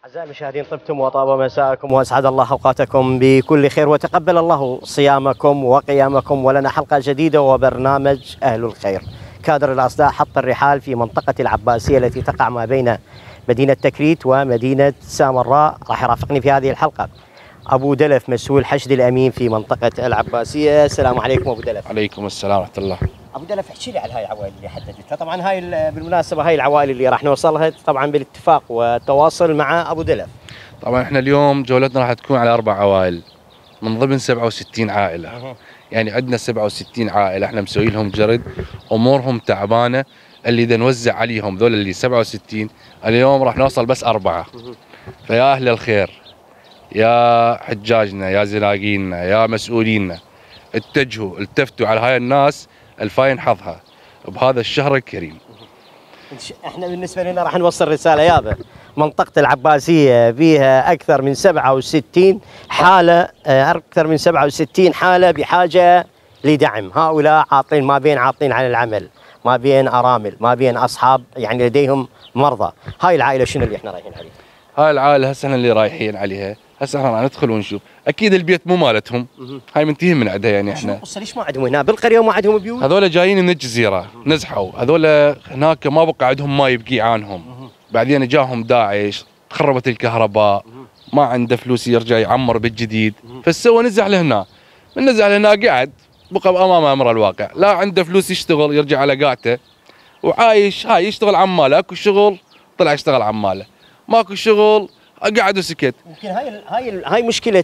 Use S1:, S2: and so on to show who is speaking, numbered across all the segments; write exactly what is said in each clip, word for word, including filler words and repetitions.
S1: أعزائي المشاهدين، طبتم وطاب مساءكم وأسعد الله أوقاتكم بكل خير، وتقبل الله صيامكم وقيامكم، ولنا حلقة جديدة وبرنامج أهل الخير. كادر الأصداء حط الرحال في منطقة العباسية التي تقع ما بين مدينة تكريت ومدينة سامراء. راح يرافقني في هذه الحلقة أبو دلف، مسؤول حشد الأمين في منطقة العباسية. السلام عليكم أبو دلف.
S2: عليكم السلام ورحمة الله.
S1: أبو دلف، احكي لي على هاي العوائل اللي حددتها. طبعا هاي بالمناسبة هاي العوائل اللي راح نوصلها طبعا بالاتفاق والتواصل مع أبو دلف.
S2: طبعا احنا اليوم جولتنا راح تكون على أربع عوائل من ضمن سبعة وستين عائلة. أه. يعني عندنا سبعة وستين عائلة احنا مسوي لهم جرد، أمورهم تعبانة، اللي إذا نوزع عليهم ذول اللي سبعة وستين اليوم راح نوصل بس أربعة. أه. فيا أهل الخير، يا حجاجنا، يا زلاقينا، يا مسؤولينا، اتجهوا التفتوا على هاي الناس الفاين حظها بهذا الشهر الكريم.
S1: احنا بالنسبه لنا راح نوصل رساله يابا. منطقه العباسيه فيها اكثر من سبعة وستين حاله، اكثر من سبعة وستين حاله بحاجه لدعم. هؤلاء عاطلين، ما بين عاطلين عن العمل، ما بين ارامل، ما بين اصحاب يعني لديهم مرضى. هاي العائله شنو اللي احنا رايحين عليها؟
S2: هاي العائله هسه احنا اللي رايحين عليها، هسه احنا راح ندخل ونشوف. اكيد البيت مو مالتهم، هاي منتهي من عندها. يعني احنا
S1: القصه ليش ما عندهم هنا بالقريه وما عندهم بيوت؟
S2: هذول جايين من الجزيره، نزحوا هذول هناك، ما بقى عندهم ما يبقي عنهم. بعدين جاهم داعش، خربت الكهرباء، ما عنده فلوس يرجع يعمر بالجديد، فسوى نزح لهنا. من نزح لهنا قاعد بقى امام امر الواقع، لا عنده فلوس يشتغل يرجع على قاعته، وعايش هاي يشتغل عماله. اكو شغل طلع يشتغل عماله، ماكو شغل قعد وسكت.
S1: يمكن هاي هاي هاي مشكله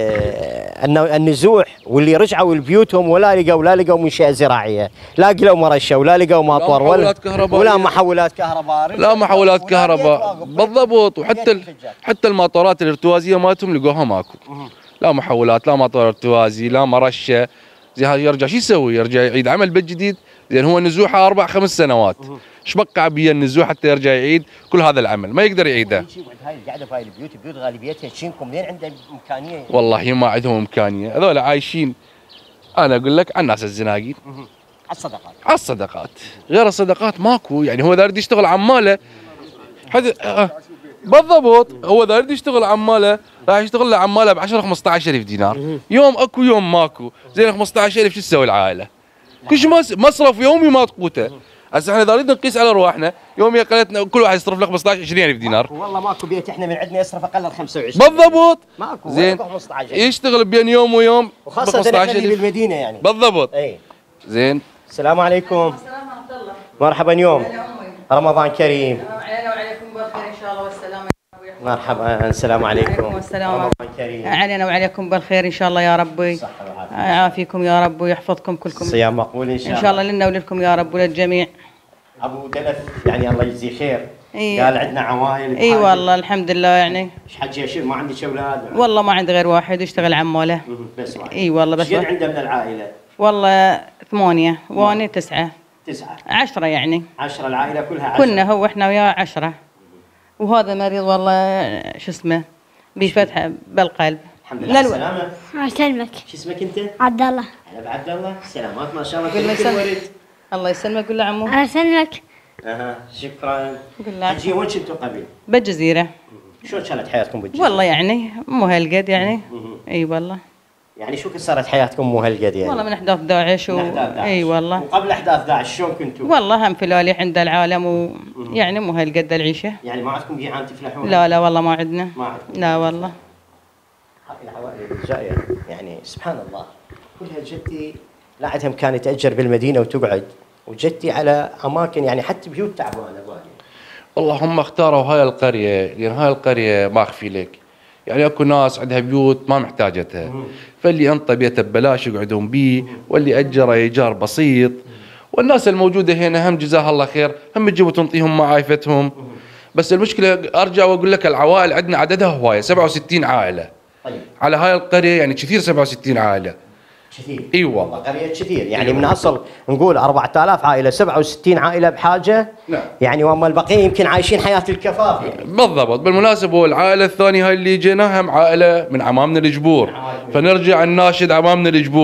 S1: آه النزوح، واللي رجعوا لبيوتهم ولا لقوا لا لقوا منشاه زراعيه، لا لقوا مرشه، ولا لقوا مطر، ولا ولا محولات كهرباء،
S2: لا محولات كهرباء بالضبط. وحتى حتى المطارات الارتوازيه مالتهم لقوها ماكو، لا محولات، لا مطار ارتوازي، لا مرشه. زي هذا يرجع شو يسوي؟ يرجع يعيد عمل بالجديد؟ لان هو نزوحه اربع خمس سنوات، ايش بقى بيه النزوح حتى يرجع يعيد كل هذا العمل؟ ما يقدر يعيده.
S1: هاي القعده بهاي البيوت، بيوت غالبيتها تشينكم، منين عنده امكانيه؟
S2: والله ما عندهم امكانيه، هذول عايشين انا اقول لك على الناس الزناقين،
S1: على الصدقات،
S2: على الصدقات. غير الصدقات ماكو. يعني هو اذا يريد يشتغل عماله حد آه. بالضبط، هو اذا يريد يشتغل عماله راح يشتغل له عماله ب عشرة خمسة عشر ألف دينار، يوم اكو يوم ماكو. زين خمسة عشر ألف شو تسوي العائله؟ كل شيء مصرف يومي ما تقوته. هسه احنا اذا نريد نقيس على ارواحنا، يوميا قالتنا كل واحد يصرف له خمسة عشر عشرين ألف دينار.
S1: والله ماكو بيت احنا من عندنا يصرف اقل من خمسة وعشرين.
S2: بالضبط،
S1: ماكو
S2: زين
S1: خمسة عشر
S2: يشتغل بين يوم ويوم،
S1: وخاصه احنا بالمدينه يعني.
S2: بالضبط.
S1: اي
S2: زين.
S1: السلام عليكم.
S3: السلام ورحمه الله.
S1: مرحبا، يوم رمضان كريم.
S3: علينا وعليكم بالخير ان شاء الله والسلامه.
S1: مرحبا، السلام عليكم.
S3: والسلام.
S1: رمضان كريم.
S3: علينا وعليكم بالخير ان شاء الله يا ربي.
S1: صحة والعافية.
S3: يعافيكم يا رب ويحفظكم كلكم.
S1: صيام مقبول ان شاء الله.
S3: ان شاء الله لنا ولكم يا رب وللجميع.
S1: ابو دلف يعني الله يجزيه خير.
S3: إيه.
S1: قال عندنا عوائل.
S3: اي والله الحمد لله. يعني
S1: ايش حكي شو ما عندك اولاد؟
S3: والله ما عندي غير واحد يشتغل عماله.
S1: بس واحد.
S3: اي والله بس
S1: واحد. عنده من العائله؟
S3: والله ثمانية وانا تسعة.
S1: تسعة.
S3: عشرة يعني.
S1: عشرة العائله كلها عشرة.
S3: كنا هو احنا وياه عشرة. وهذا مريض والله شو اسمه بفتحه بالقلب.
S1: الحمد لله على السلامة.
S4: الله يسلمك.
S1: شو اسمك انت؟
S4: عبد الله.
S1: هلا بعبد الله، سلامات ما شاء الله.
S3: قول له
S1: كل ورد.
S3: الله يسلمك. قول له عمو.
S4: الله يسلمك.
S1: اها شكرا.
S3: قول له
S1: حجي وين كنتوا قبل؟
S3: بالجزيرة.
S1: شلون كانت حياتكم بالجزيرة؟
S3: والله يعني مو هالقد يعني. اي والله.
S1: يعني شو صارت حياتكم مو هالقد يعني؟
S3: والله من احداث داعش و... اي والله.
S1: وقبل احداث داعش شلون كنتوا؟
S3: والله هم فلالي عند العالم ويعني مو هالقد العيشه.
S1: يعني ما عندكم جيعان تفلحون؟
S3: لا لا والله ما عندنا.
S1: ما عندكم.
S3: لا والله.
S1: هاي العوائل الجايه يعني سبحان الله كلها جدي لا عندها امكان تاجر بالمدينه وتقعد، وجدي على اماكن يعني حتى بيوت تعبانه بالي.
S2: والله هم اختاروا هاي القريه لان هاي القريه ما اخفي لك، يعني اكو ناس عندها بيوت ما محتاجتها، فاللي انطى بيته ببلاش يقعدون بيه، واللي اجره ايجار بسيط. والناس الموجوده هنا هم جزاها الله خير، هم تجيبوا تنطيهم معايفتهم. بس المشكله ارجع واقول لك العوائل عندنا عددها هوايه، سبعة وستين عائله. طيب. على هاي القريه يعني كثير سبعة وستين عائله.
S1: كثير.
S2: اي والله
S1: قريه كثير يعني. أيوة. من اصل نقول أربعة آلاف عائله، سبعة وستين عائله بحاجه. نعم. يعني واما البقيه يمكن عايشين حياه الكفاف يعني.
S2: بالضبط. بالمناسبه والعائله الثانيه هاي اللي جيناها هم عائله من عمامنا الجبور، فنرجع نناشد عمامنا الجبور،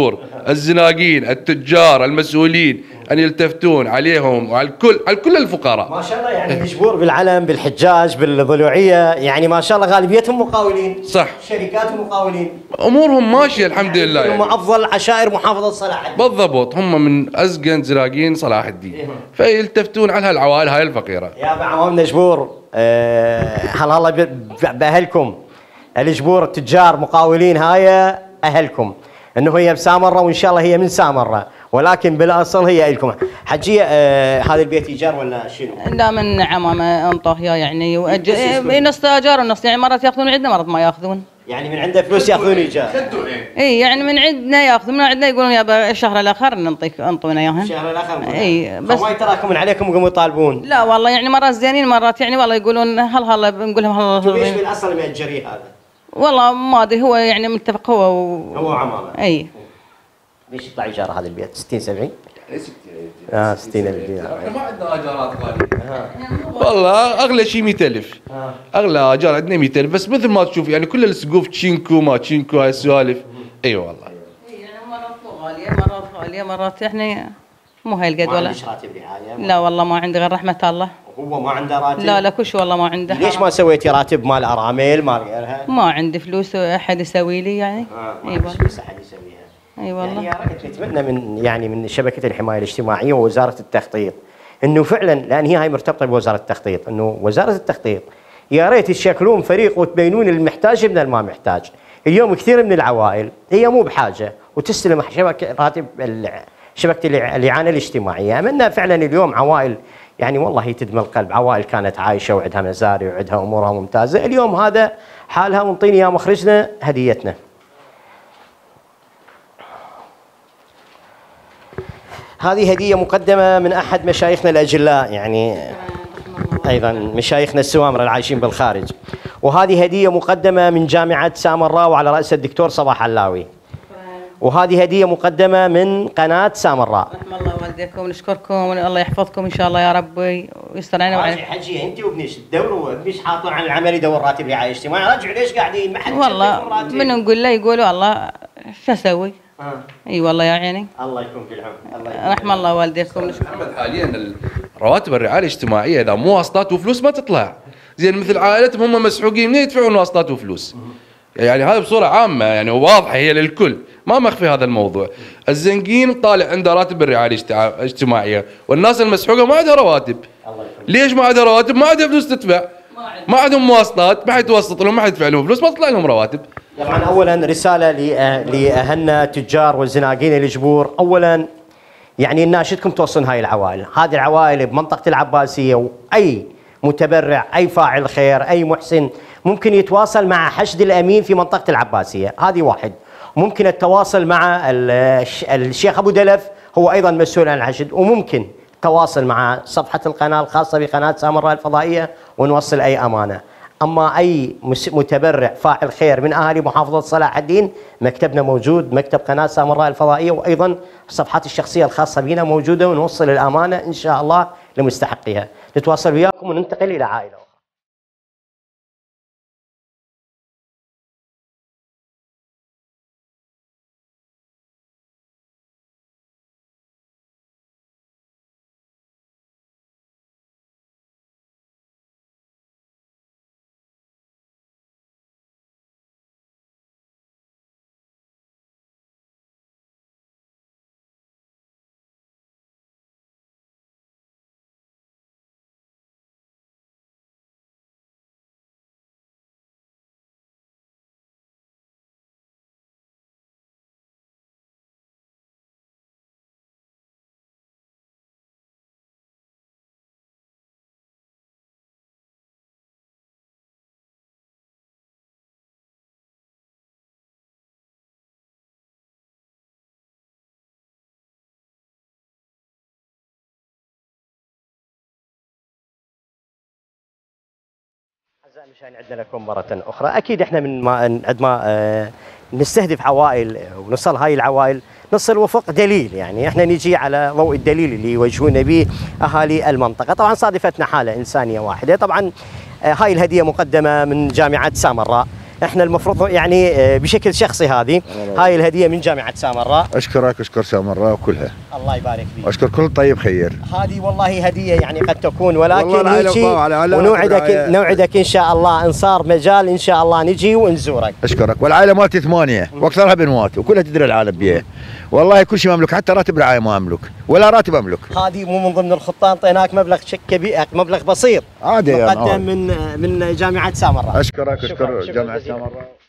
S2: الزناقين التجار المسؤولين ان يلتفتون عليهم وعلى الكل على كل الفقراء.
S1: ما شاء الله يعني الجبور بالعلم بالحجاج بالضلوعيه يعني ما شاء الله غالبيتهم مقاولين.
S2: صح.
S1: شركات مقاولين.
S2: امورهم ماشيه الحمد
S1: يعني
S2: لله.
S1: هم
S2: يعني.
S1: افضل عشائر محافظه صلاح الدين.
S2: بالضبط هم من ازقن زناقين صلاح الدين. إيه. فيلتفتون على هالعوائل هاي الفقيره.
S1: يا عوامنا جبور أه هلا الله باهلكم الجبور التجار مقاولين هاي اهلكم انه هي بسامره وان شاء الله هي من سامره ولكن بالاصل هي لكم. حجيه أه هذا البيت ايجار ولا شنو؟
S3: لا من عمامه انطاهيه يعني وأج... نص اجار ونص يعني مرات ياخذون عندنا مرات ما ياخذون.
S1: يعني من عنده فلوس ياخذون ايجار.
S3: اي يعني من عندنا ياخذون من عندنا يقولون يا الشهر الاخر نعطيك انطونا اياهم.
S1: الشهر الاخر.
S3: اي
S1: بس ما يتراكمون عليكم ويقوموا يطالبون.
S3: لا والله يعني مرات زينين مرات يعني والله يقولون هل هلا بنقول لهم هل
S1: ليش بالاصل مأجريه هذا؟
S3: والله ما ادري هو يعني متفق هو و...
S1: هو عمامه.
S3: اي.
S1: ليش يطلع ايجار هذا البيت؟ ستين سبعين؟ اي ستين اه ستين ألف دينار.
S2: احنا ما عندنا اجارات غاليه. والله اغلى شيء مئة ألف. اغلى اجار عندنا مئة ألف بس مثل ما تشوف يعني كل السقوف تشينكو ما تشينكو هاي السوالف. اي والله.
S3: اي يعني مرات غاليه مرات غاليه مرات يعني مو هاي القد ولا.
S1: ما عندك راتب رعايه؟
S3: لا والله ما عندي غير رحمه الله.
S1: هو ما عنده راتب؟
S3: لا لا كلش والله ما عنده.
S1: ليش ما سويتي راتب مال ارامل مال غيرها؟
S3: ما عندي فلوس احد يسوي لي يعني.
S1: اه ما عندك فلوس احد يسويها.
S3: اي والله.
S1: يعني نتمنى من يعني من شبكه الحمايه الاجتماعيه ووزاره التخطيط انه فعلا لان هي هاي مرتبطه بوزاره التخطيط انه وزاره التخطيط يا ريت تشكلون فريق وتبينون المحتاج من الما محتاج. اليوم كثير من العوائل هي مو بحاجه وتستلم شبكه راتب شبكه الاعانه الاجتماعيه. امنا فعلا اليوم عوائل يعني والله تدمى القلب، عوائل كانت عايشه وعندها مزارع وعندها امورها ممتازه، اليوم هذا حالها ونطيني يا مخرجنا هديتنا. هذه هديه مقدمه من احد مشايخنا الاجلاء يعني ايضا مشايخنا السوامره العايشين بالخارج. وهذه هديه مقدمه من جامعه سامراء وعلى راس الدكتور صباح علاوي. وهذه هديه مقدمه من قناه سامراء.
S3: رحم الله والديكم ونشكركم والله يحفظكم ان شاء الله يا رب ويستر علينا وعليكم.
S1: حجي انت وابنش تدوروا ابنش حاطون عن العمل يدور راتب رعايه اجتماعيه، رجعوا ليش قاعدين ما حد
S3: والله من نقول له يقولوا والله شو اسوي؟
S1: آه.
S3: اي والله يا عيني.
S1: الله يكون في العون. الله يكون
S3: رحم الله والديكم.
S2: محمد حاليا رواتب الرعايه الاجتماعيه اذا مو واسطات وفلوس ما تطلع. زين مثل عائلتهم هم مسحوقين منين يدفعون واسطات وفلوس؟ يعني هذا بصوره عامه يعني واضحه هي للكل، ما مخفي هذا الموضوع. الزنقين طالع عنده راتب الرعايه الاجتماعيه والناس المسحوقه ما عندها رواتب. ليش ما عندها رواتب؟ ما عندها فلوس تدفع. ما عندهم مواصلات، ما حيتوسط لهم، ما حيدفع لهم فلوس، ما تطلع لهم رواتب.
S1: طبعا اولا رساله لاهلنا تجار والزناقين الجبور، اولا يعني ناشدكم توصلون هاي العوائل، هذه العوائل بمنطقه العباسيه واي متبرع اي فاعل خير اي محسن ممكن يتواصل مع حشد الامين في منطقه العباسيه، هذه واحد. ممكن التواصل مع الشيخ ابو دلف هو ايضا مسؤول عن الحشد، وممكن التواصل مع صفحه القناه الخاصه بقناه سامراء الفضائيه ونوصل اي امانه. اما اي متبرع فاعل خير من اهالي محافظه صلاح الدين مكتبنا موجود، مكتب قناه سامراء الفضائيه، وايضا الصفحات الشخصيه الخاصه بنا موجوده ونوصل الامانه ان شاء الله لمستحقيها. نتواصل وياكم وننتقل الى عائله. أعزائي المشاهدين عدنا لكم مرة أخرى. أكيد إحنا من ما عند ما آه نستهدف عوائل ونصل هاي العوائل نصل وفق دليل، يعني إحنا نجي على ضوء الدليل اللي يوجهون به أهالي المنطقة. طبعا صادفتنا حالة إنسانية واحدة. طبعا آه هاي الهدية مقدمة من جامعة سامراء احنا المفروض يعني آه، بشكل شخصي هذه هاي الهديه من جامعه سامراء.
S4: اشكرك، اشكر سامراء كلها،
S1: الله يبارك فيك.
S4: اشكر كل طيب خير.
S1: هذه والله هديه يعني قد تكون، ولكن
S4: والله
S1: نجي ونوعدك نوعدك ان شاء الله ان صار مجال ان شاء الله نجي ونزورك.
S4: اشكرك. والعائله مالتي ثمانيه واكثرها بنوات وكلها تدري العالم بيها. والله كل شيء مملوك، حتى راتب الرعايه ما املك ولا راتب املك.
S1: هذه مو من ضمن الخطه، انطيناك مبلغ شك كبير، مبلغ بسيط
S4: عادي
S1: مقدم
S4: يعني
S1: من من جامعه سامراء.
S4: اشكرك،
S1: شكراً،
S4: اشكر
S1: شكراً
S4: جامعه
S1: جزيلاً.
S4: سامراء.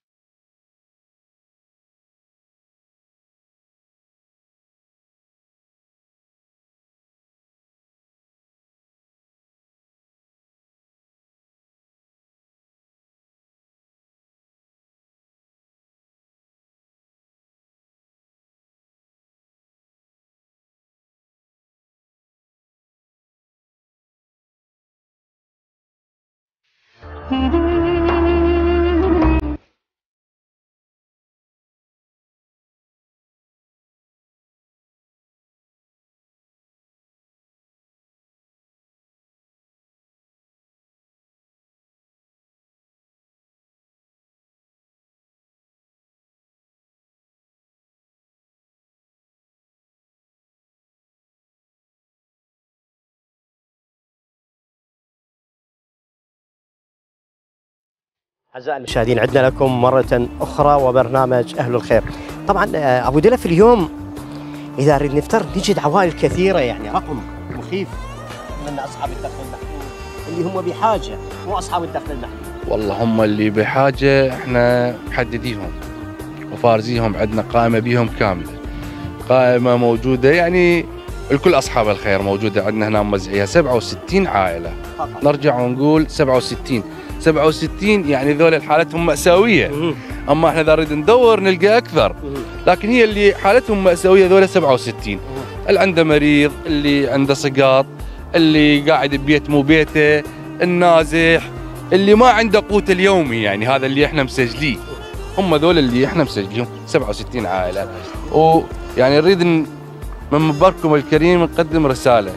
S1: أعزائي المشاهدين، عدنا لكم مرة أخرى وبرنامج أهل الخير. طبعا آه، أبو دلف اليوم إذا نريد نفترض نجد عوائل كثيرة، يعني رقم مخيف من أصحاب الدخل المحدود اللي هم بحاجة، مو أصحاب الدخل المحدود.
S2: والله هم اللي بحاجة احنا محدديهم وفارزيهم، عندنا قائمة بيهم كاملة، قائمة موجودة يعني الكل أصحاب الخير موجودة عندنا هنا موزعيها سبعة وستين عائلة.
S1: فقط.
S2: نرجع ونقول سبعة وستين سبعة وستين يعني ذول حالتهم مأساوية.
S1: مم.
S2: أما احنا إذا نريد ندور نلقى أكثر،
S1: مم.
S2: لكن هي اللي حالتهم مأساوية ذول سبعة وستين.
S1: مم.
S2: اللي عنده مريض، اللي عنده سقاط، اللي قاعد ببيت مو بيته، النازح، اللي ما عنده قوت اليومي، يعني هذا اللي احنا مسجليه. هم ذول اللي احنا مسجليهم سبعة وستين عائلة. ويعني نريد من منبركم الكريم نقدم رسالة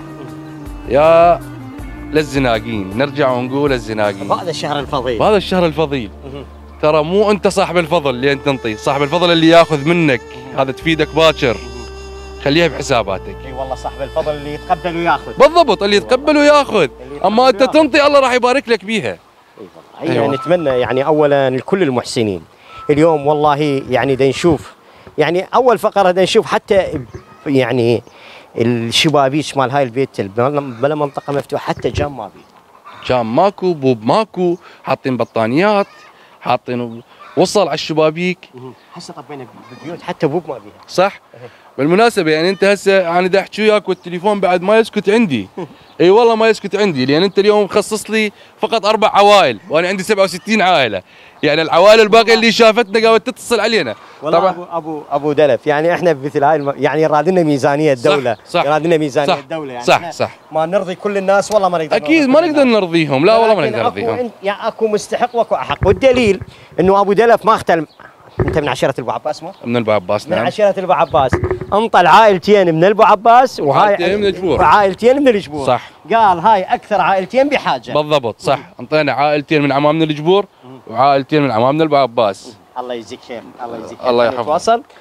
S2: يا للزناقين، نرجع ونقول الزناقين
S1: هذا الشهر الفضيل،
S2: بهذا الشهر الفضيل
S1: مم.
S2: ترى مو انت صاحب الفضل اللي انت تنطي، صاحب الفضل اللي ياخذ منك، هذا تفيدك باكر، خليها بحساباتك.
S1: اي والله صاحب الفضل اللي يتقبل وياخذ.
S2: بالضبط، اللي يتقبل وياخذ، اما انت
S1: وياخذ.
S2: تنطي الله راح يبارك لك بيها.
S1: أيوة.
S2: أيوة.
S1: نتمنى يعني اولا لكل المحسنين اليوم والله يعني دا نشوف، يعني اول فقره دا نشوف حتى يعني الشبابيك مال هاي البيت بلا منطقه مفتوحه، حتى جام ما بي.
S2: جام ماكو، بوب ماكو، حاطين بطانيات، حاطين وصل على الشبابيك.
S1: هسه طبينا ببيوت حتى بوب ما بيها.
S2: صح؟ بالمناسبة يعني انت هسه انا دا احكي وياك والتليفون بعد ما يسكت عندي. اي والله ما يسكت عندي، لان انت اليوم مخصص لي فقط اربع عوائل وانا عندي سبعة وستين عائلة، يعني العوائل الباقية اللي شافتنا قامت تتصل علينا.
S1: والله
S2: طبعا
S1: ابو ابو ابو دلف، يعني احنا بمثل هاي الم... يعني رادنا ميزانيه الدوله،
S2: صح.
S1: رادنا ميزانيه
S2: صح.
S1: الدوله، يعني
S2: صح
S1: إحنا
S2: صح
S1: ما نرضي كل الناس، والله ما نقدر
S2: اكيد ما نقدر نرضيهم، لا والله ما نقدر نرضيهم.
S1: نرضيهم. يعني اكو مستحق واكو احق، والدليل انه ابو دلف ما اختل. انت من عشيره الابو عباس مو؟
S2: من الابو عباس
S1: من
S2: نعم.
S1: عشيره الابو عباس، انطى العائلتين من الابو عباس وهاي
S2: عائلتين من الجبور.
S1: وعائلتين من الجبور.
S2: صح.
S1: قال هاي اكثر عائلتين بحاجه.
S2: بالضبط صح، انطينا عائلتين من عمامنا الجبور وعائلتين من عمامنا الابو عباس.
S1: الله يجزيك خير، الله يجزيك خير.
S2: الله يحفظك.
S1: نتواصل.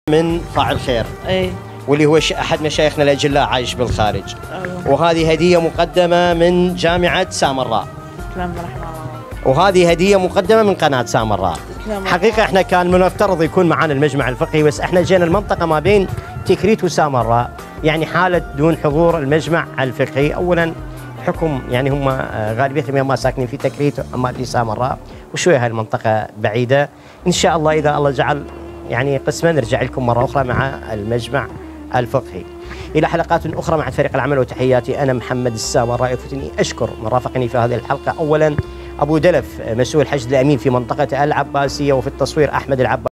S1: من فاعل خير،
S3: اي
S1: واللي هو ش- احد مشايخنا الاجلاء عايش بالخارج.
S3: أيوة.
S1: وهذه هديه مقدمه من جامعه سامراء،
S3: تسلم رحمه الله.
S1: وهذه هديه مقدمه من قناه سامراء.
S3: تسلم.
S1: حقيقه احنا كان من المفترض يكون معنا المجمع الفقهي، بس احنا جينا المنطقه ما بين تكريت وسامراء، يعني حاله دون حضور المجمع الفقهي. اولا حكم يعني هم آه، غالبيتهم يا اما ساكنين في تكريت اما في سامراء، وشويه هاي المنطقه بعيده. ان شاء الله اذا الله جعل يعني قسما نرجع لكم مره اخرى مع المجمع الفقهي. الى حلقات اخرى مع فريق العمل، وتحياتي انا محمد السامراء. يفوتني اشكر من رافقني في هذه الحلقه. اولا ابو دلف مسؤول حشد الامين في منطقه العباسيه، وفي التصوير احمد العباسي.